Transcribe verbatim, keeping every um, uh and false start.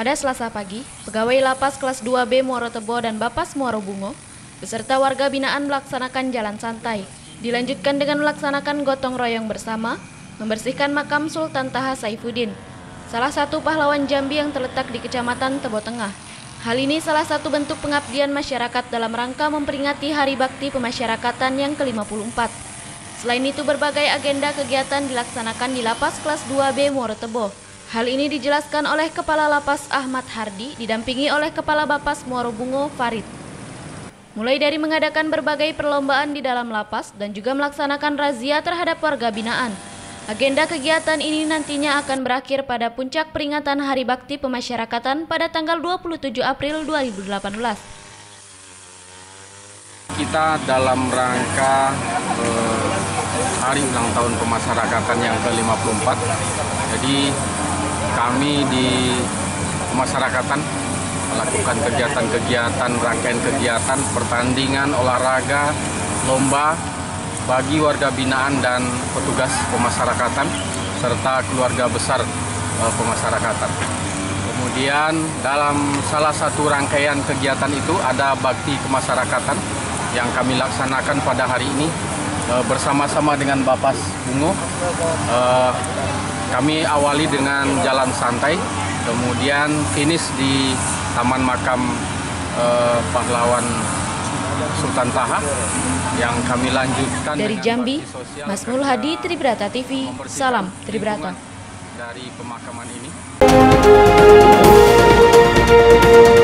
Pada Selasa pagi, pegawai Lapas kelas dua B Muaro Tebo dan Bapas Muaro Bungo beserta warga binaan melaksanakan jalan santai. Dilanjutkan dengan melaksanakan gotong royong bersama, membersihkan makam Sultan Taha Saifuddin, salah satu pahlawan Jambi yang terletak di Kecamatan Tebo Tengah. Hal ini salah satu bentuk pengabdian masyarakat dalam rangka memperingati Hari Bakti Pemasyarakatan yang ke lima puluh empat. Selain itu, berbagai agenda kegiatan dilaksanakan di Lapas kelas dua B Muaro Tebo. Hal ini dijelaskan oleh Kepala Lapas Ahmad Hardi, didampingi oleh Kepala Bapas Muaro Bungo Farid. Mulai dari mengadakan berbagai perlombaan di dalam lapas dan juga melaksanakan razia terhadap warga binaan. Agenda kegiatan ini nantinya akan berakhir pada puncak peringatan Hari Bakti Pemasyarakatan pada tanggal dua puluh tujuh April dua ribu delapan belas. Kita dalam rangka eh, Hari Ulang Tahun Pemasyarakatan yang ke lima puluh empat, jadi kami di pemasyarakatan melakukan kegiatan-kegiatan, rangkaian kegiatan, pertandingan, olahraga, lomba bagi warga binaan dan petugas pemasyarakatan serta keluarga besar uh, pemasyarakatan. Kemudian dalam salah satu rangkaian kegiatan itu ada bakti kemasyarakatan yang kami laksanakan pada hari ini uh, bersama-sama dengan Bapas Bungo. Uh, kami awali dengan jalan santai, kemudian finish di Taman Makam uh, Pahlawan Sultan Taha yang kami lanjutkan dari Jambi. Masmul Hadi, Tribrata T V. Salam Tribrata. Dari pemakaman ini.